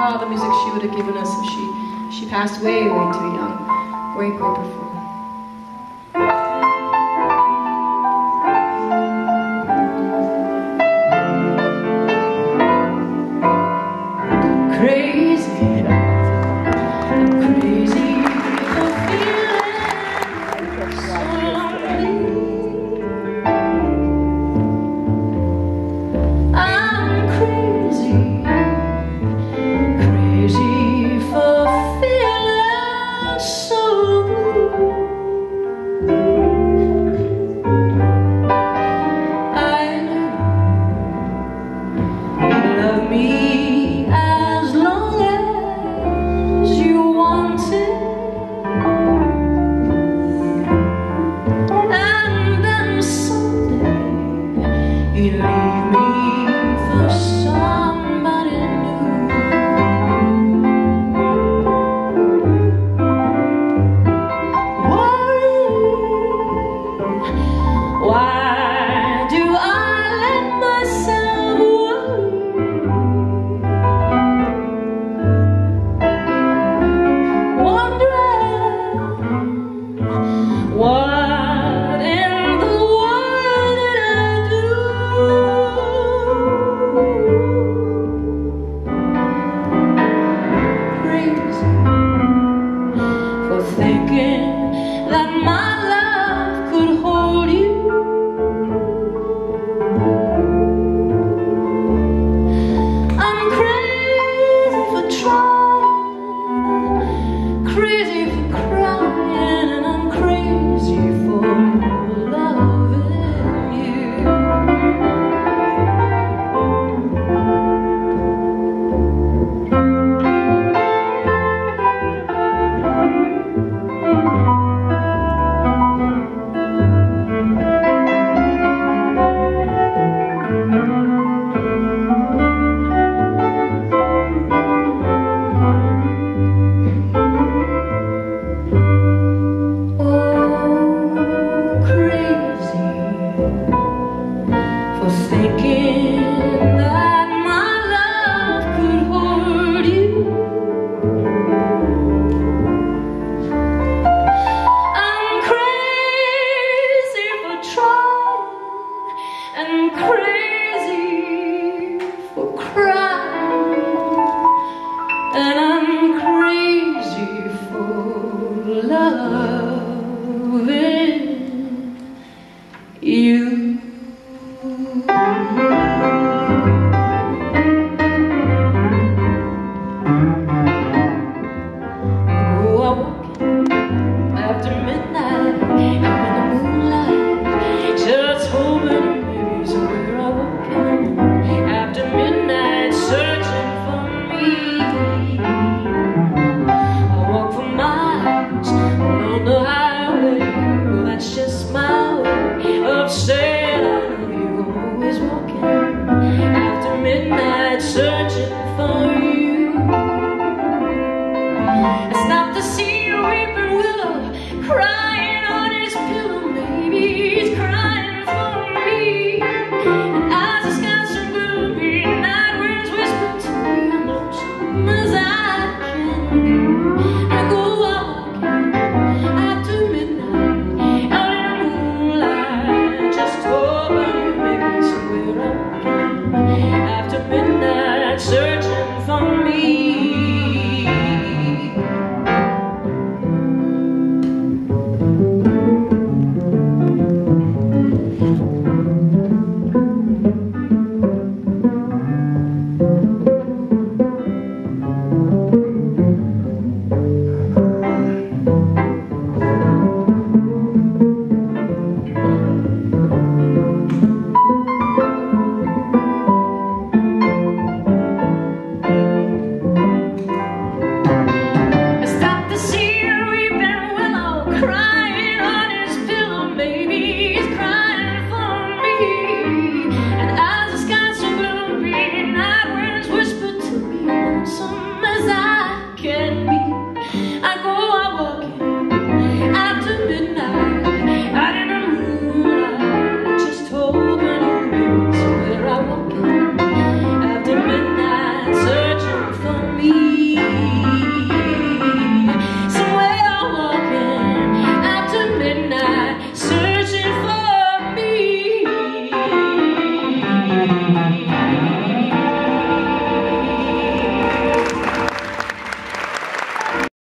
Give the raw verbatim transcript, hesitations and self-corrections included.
all the music she would have given us if she, she passed way, way too young. Great, great performer. Crazy, crazy for feeling so lonely. I'm crazy, crazy for feeling so blue. I know you love me as long as you want it, and then someday you leave me for somebody new. Worry, why do I let myself worry? What in the world did I do? Crazy for thinking that my love could hold you. I'm crazy for trying, crazy for crying, and I'm crazy for loving you. For thinking that my love could hold you. I'm crazy for trying and crazy for crying, and I'm crazy for loving you. After midnight, in the moonlight, just hoping maybe somewhere I walk in. After midnight, searching for me. I walk for miles along the highway. Well, that's just my way of saying I know you. I'm always walking after midnight, searching for you. I stop to see a weeping willow cry.